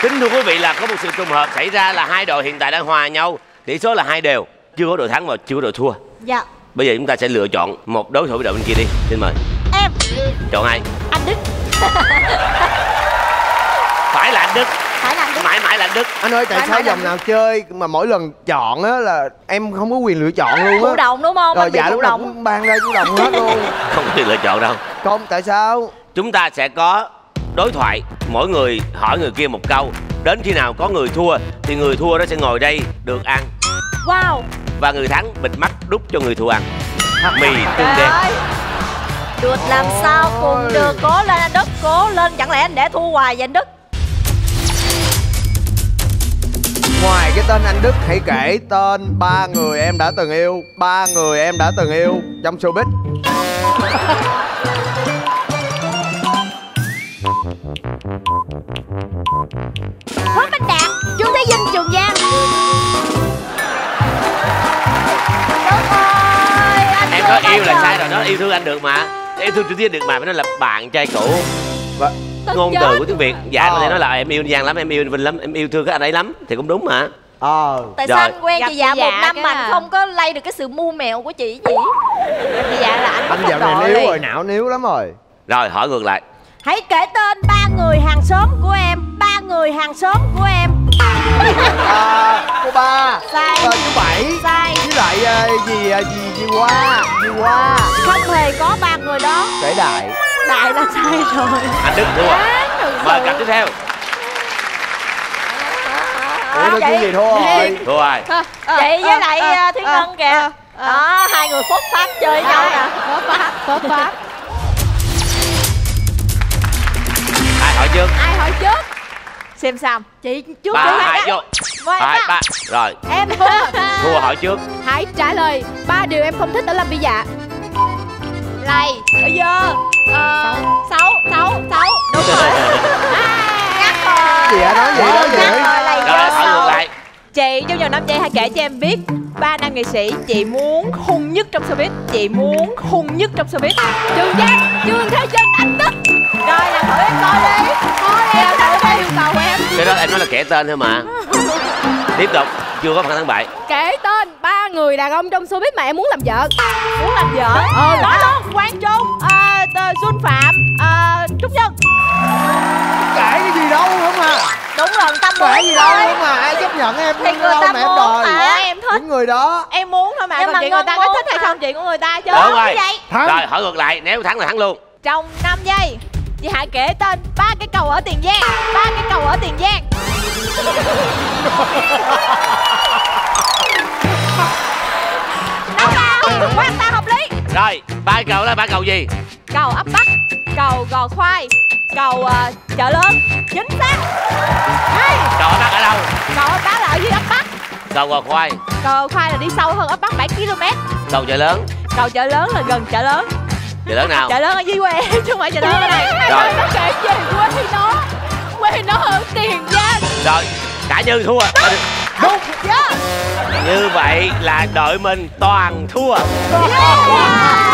Kính thưa quý vị, là có một sự trùng hợp xảy ra là hai đội hiện tại đang hòa nhau, tỷ số là 2 đều, chưa có đội thắng và chưa có đội thua. Dạ. Bây giờ chúng ta sẽ lựa chọn một đối thủ với đội bên kia đi. Xin mời. Em. Chọn ai? Anh Đức. Phải là anh Đức. Phải là anh Đức. Mãi mãi là anh Đức. Anh ơi, tại sao vòng nào chơi mà mỗi lần chọn á là em không có quyền lựa chọn luôn á? Thụ động đúng không? Rồi dạ lúc nào cũng ban ra chủ động hết luôn. Không có quyền lựa chọn đâu. Không, tại sao? Chúng ta sẽ có đối thoại, mỗi người hỏi người kia một câu. Đến khi nào có người thua thì người thua đó sẽ ngồi đây được ăn. Wow. Và người thắng bịt mắt đút cho người thua ăn mì tương đen. Được làm sao cùng được. Cố lên anh Đức, cố lên. Chẳng lẽ anh để thua hoài vậy anh Đức? Ngoài cái tên anh Đức, hãy kể tên 3 người em đã từng yêu. 3 người em đã từng yêu trong showbiz. Hứa Minh Đạt, Chu Thế Vinh, Trường Giang. Đúng rồi, anh Em nói yêu là sai rồi đó, yêu thương anh được mà. Yêu thương Chu Thế được mà, phải nói là bạn trai cũ. Và ngôn từ của tiếng Việt dạ có thể nói là em yêu Giang lắm, em yêu Vinh lắm, em yêu thương cái anh ấy lắm thì cũng đúng mà. Tại sao anh quen chị Dạ 1 năm mà anh không có lay được cái sự mưu mẹo của chị gì? Chị Dạ là anh dạo này níu rồi, não níu lắm rồi. Rồi hỏi ngược lại. Hãy kể tên 3 người hàng xóm của em. 3 người hàng xóm của em. Cô Ba. Sai. Chú Bảy. Sai. Với lại gì Hoa. Không hề có 3 người đó. Kể Đại. Đại là sai rồi. Anh Đức thua. Mời cặp tiếp theo. Ủa cái gì thua rồi? Thua rồi. Chị với lại Thúy Ngân kìa. Đó, hai người phốt pháp chơi nhau nè. Phốt pháp. Ai hỏi trước? Ai hỏi trước? Xem sao? Chị trước. 3, 2, vô. 2, 3. Rồi. Em thua. Thua hỏi trước. Hãy trả lời 3 điều em không thích ở Lâm Vy Dạ. Lầy. Bây giờ 6. Đúng rồi. Ngắt rồi. Chị đã nói gì đó vậy? Rồi hỏi ngược lại. Chị trong vòng 5 giây hãy kể cho em biết 3 nam nghệ sĩ chị muốn hung nhất trong showbiz. Trường Giang, Chu Thế Vinh, anh Đức. Rồi làm thử em coi đi. Em thử theo yêu cầu em. Cái đó em nói là kể tên thôi mà. Tiếp tục, chưa có phần thắng bại. Kể tên 3 người đàn ông trong showbiz mà em muốn làm vợ. Nói luôn. Quang Trung, Xuân Phạm, Trúc Nhân. Kể cái gì đâu không à? Đúng rồi, tâm muốn kể gì đâu không mà ai chấp nhận em. Thì người ta mà muốn mà em thích. Những người đó Em muốn thôi mà. Còn chuyện người ta có thích hay không chuyện của người ta chứ. Đúng rồi. Thắng. Rồi hỏi ngược lại, nếu thắng là thắng luôn. Trong 5 giây chị hãy kể tên 3 cái cầu ở Tiền Giang. Đâu nào, hoàn toàn hợp lý. Rồi, 3 cầu là 3 cầu gì? Cầu Ấp Bắc, cầu Gò Khoai, cầu Chợ Lớn. Chính xác. Cầu Ấp Bắc ở đâu? Cầu Ấp Bắc là ở dưới Ấp Bắc. Cầu Gò Khoai. Cầu Khoai là đi sâu hơn Ấp Bắc 7 km. Cầu Chợ Lớn. Cầu Chợ Lớn là gần Chợ Lớn. Chợ Lớn nào? Chợ Lớn ở dưới quê em chứ không phải Chợ Lớn ở đây. Rồi. Nó kể về quê nó ở Tiền Giang. Rồi, cả Như thua. đúng. Như vậy là đội mình toàn thua. Yeah.